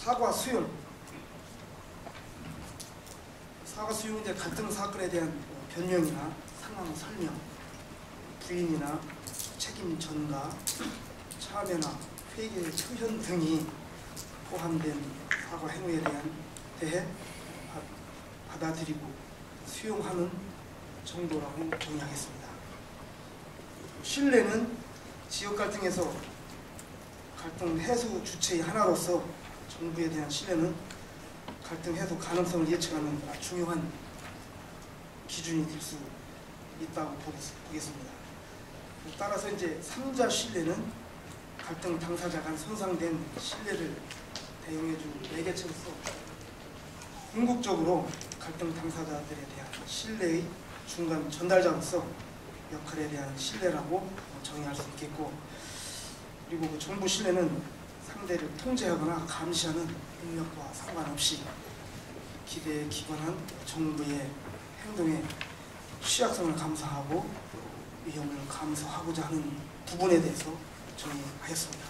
사과 수용. 사과 수용은 이제 갈등 사건에 대한 변명이나 상황 설명, 부인이나 책임 전가, 참여나 회계 표현 등이 포함된 사과 행위에 대해 받아들이고 수용하는 정도라고 정의하겠습니다. 신뢰는 지역 갈등에서 갈등 해소 주체의 하나로서 정부에 대한 신뢰는 갈등 해소 가능성을 예측하는 중요한 기준이 될 수 있다고 보겠습니다. 따라서 이제 3자 신뢰는 갈등 당사자 간 손상된 신뢰를 대응해준 매개체로서 궁극적으로 갈등 당사자들에 대한 신뢰의 중간 전달자로서 역할에 대한 신뢰라고 정의할 수 있겠고, 그리고 그 정부 신뢰는 상대를 통제하거나 감시하는 능력과 상관없이 기대에 기반한 정부의 행동의 취약성을 감사하고 위험을 감수하고자 하는 부분에 대해서 정의하였습니다.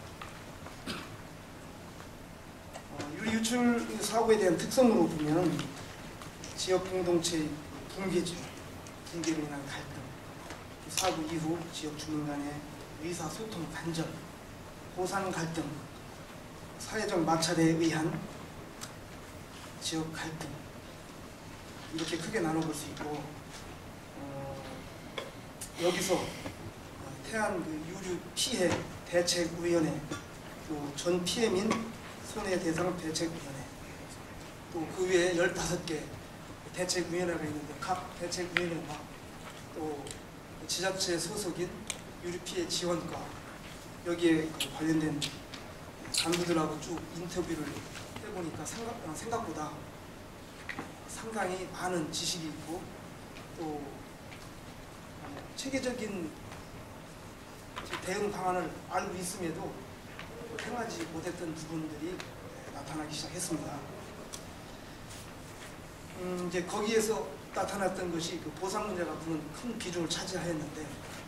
유리 유출 사고에 대한 특성으로 보면 지역 공동체의 붕괴로 인한 갈등, 사고 이후 지역 주민 간의 의사소통 단절, 보상 갈등, 사회적 마찰에 의한 지역 갈등, 이렇게 크게 나눠볼 수 있고, 여기서 태안 유류 피해 대책위원회, 또 전 피해민 손해대상 대책위원회, 또 그 외에 15개 대책위원회가 있는데 각 대책위원회와 또 지자체 소속인 유류피해 지원과 여기에 관련된 간부들하고 쭉 인터뷰를 해보니까 생각보다 상당히 많은 지식이 있고 또 체계적인 대응 방안을 알고 있음에도 행하지 못했던 부분들이 나타나기 시작했습니다. 이제 거기에서 나타났던 것이 그 보상 문제가 큰 비중을 차지하였는데,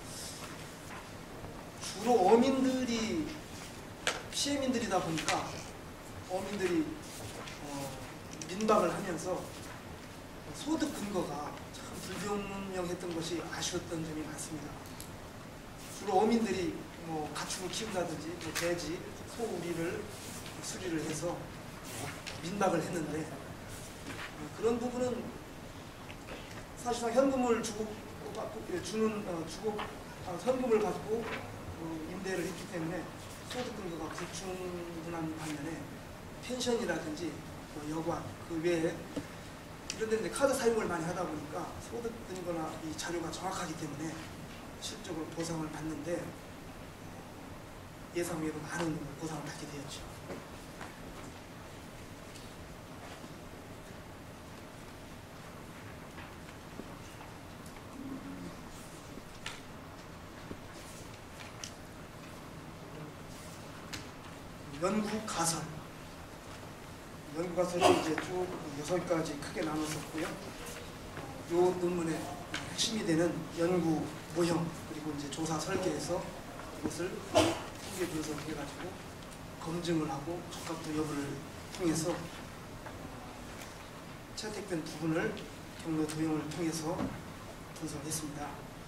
주로 어민들이 피해민들이다 보니까 어민들이 민박을 하면서 소득 근거가 참 불분명했던 것이 아쉬웠던 점이 많습니다. 주로 어민들이 가축을 키운다든지 돼지, 소우리를 수리를 해서 민박을 했는데, 그런 부분은 사실상 현금을 현금을 받고 임대를 했기 때문에 소득 근거가 불충분한 반면에 펜션이라든지 여관, 그 외에 이런 데는 카드 사용을 많이 하다 보니까 소득 근거나 이 자료가 정확하기 때문에 실적으로 보상을 받는데 예상 외로 많은 보상을 받게 되었죠. 연구 가설. 연구 가설이 이제 쭉 6가지 크게 나눴었고요. 이 논문의 핵심이 되는 연구 모형, 그리고 이제 조사 설계에서 이것을 통계 분석해가지고 검증을 하고 적합도 여부를 통해서 채택된 부분을 경로 도형을 통해서 분석했습니다.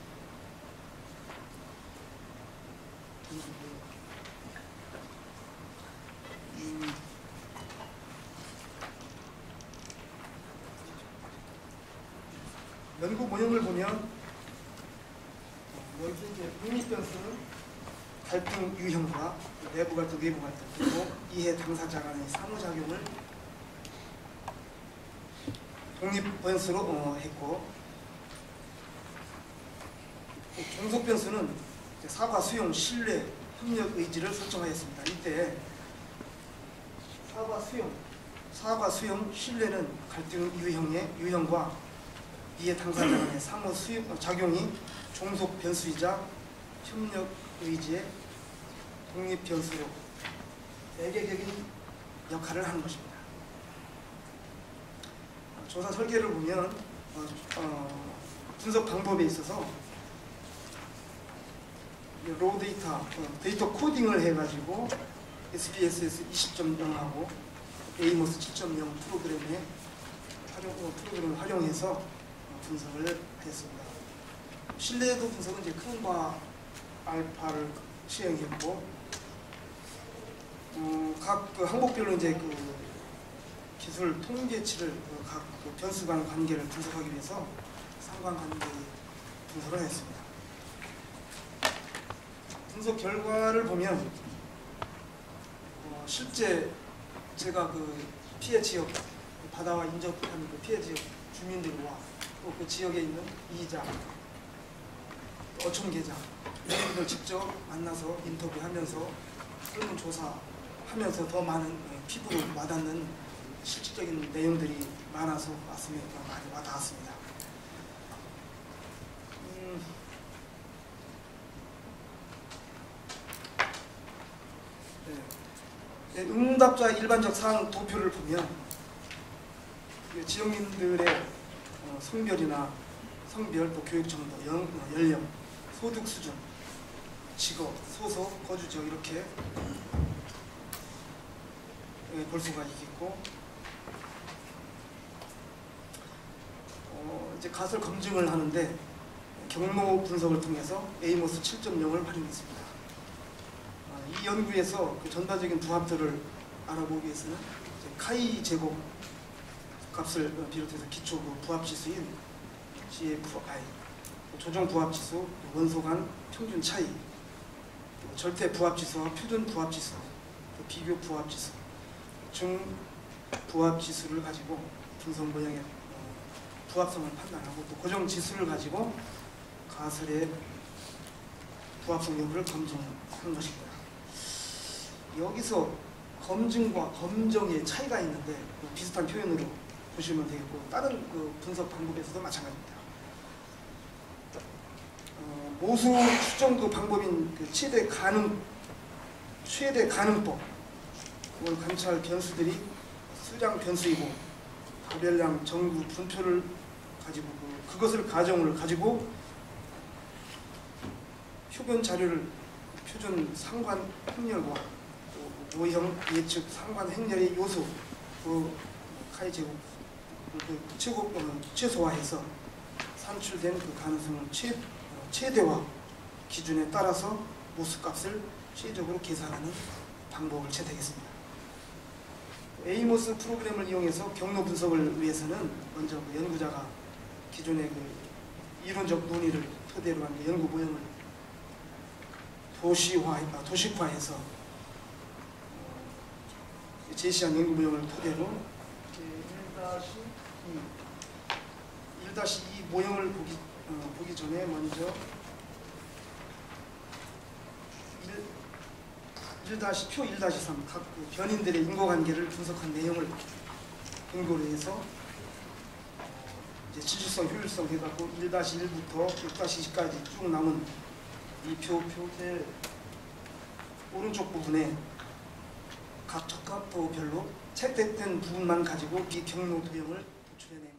연구 모형을 보면 여기서 이제 독립변수는 갈등 유형과 내부 갈등, 외부 갈등, 그리고 이해 당사자 간의 상호작용을 독립변수로 했고, 종속변수는 사과 수용, 신뢰, 협력 의지를 설정하였습니다. 이때 사과 수용, 신뢰는 갈등 유형과 이해 당사자 간의 상호 작용이 종속 변수이자 협력 의지의 독립 변수로 매개적인 역할을 하는 것입니다. 조사 설계를 보면 분석 방법에 있어서 로우 데이터 코딩을 해가지고 SPSS 20.0하고 에이모스 7.0 프로그램을 활용해서 분석을 하였습니다. 신뢰도 분석은 이제 큰과 알파를 시행했고, 각 그 항목별로 이제 그 기술 통계치를 각 변수 간 관계를 분석하기 위해서 상관관계 분석을 했습니다. 분석 결과를 보면 실제 제가 그 피해 지역, 바다와 인접하는 그 피해 지역 주민들과 또 그 지역에 있는 이자, 어촌계좌 이런 분들 직접 만나서 인터뷰하면서 설문조사하면서 더 많은 피부로 와닿는 실질적인 내용들이 많아서 많이 와닿았습니다. 응답자 일반적 사항 도표를 보면 지역민들의 성별이나 성별, 또 교육 정도, 연령, 소득 수준, 직업, 소속, 거주 지역 이렇게 볼 수가 있겠고, 이제 가설 검증을 하는데 경로 분석을 통해서 에이모스 7.0을 활용했습니다. 이 연구에서 그 전반적인 부합도를 알아보기 위해서는 카이 제곱 값을 비롯해서 기초 부합지수인 GFI, 조정 부합지수, 원소 간 평균 차이, 절대 부합지수와 표준 부합지수, 비교 부합지수, 중 부합지수를 가지고 분석 모양의 부합성을 판단하고, 또 고정 지수를 가지고 가설의 부합성 여부를 검증하는 것입니다. 여기서 검증과 검정의 차이가 있는데 비슷한 표현으로 보시면 되겠고, 다른 그 분석 방법에서도 마찬가지입니다. 모수 추정도 방법인 그 최대 가능법, 그걸 관찰 변수들이 수량 변수이고 가별량 정구 분표를 가지고 그것을 가정을 가지고 표변 자료를 표준 상관 행렬과 모형 예측 상관 행렬의 요소 카이 제곱 최소화해서 산출된 그 가능성을 최대화 기준에 따라서 모수값을 최적으로 계산하는 방법을 채택했습니다. 에이모스 프로그램을 이용해서 경로 분석을 위해서는 먼저 그 연구자가 기존의 그 이론적 논의를 토대로 한 연구 모형을 도식화해서 제시한 연구 모형을 토대로 1-2 모형을 보기 전에 먼저 1-표 1-3 각 변인들의 인과관계를 분석한 내용을 근거로 해서 이제 지수성, 효율성 해갖고 1-1부터 6-20까지 쭉 남은 이 표의 오른쪽 부분에 각 적합도별로 채택된 부분만 가지고 이 경로 도형을 도출해내